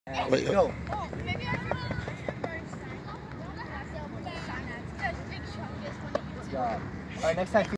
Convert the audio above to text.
Wait, go. Good job. All right, next time.